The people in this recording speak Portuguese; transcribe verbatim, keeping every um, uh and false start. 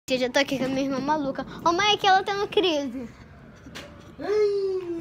Eu já tô aqui com a minha irmã maluca. Ô mãe, que ela tá no crise. Ai.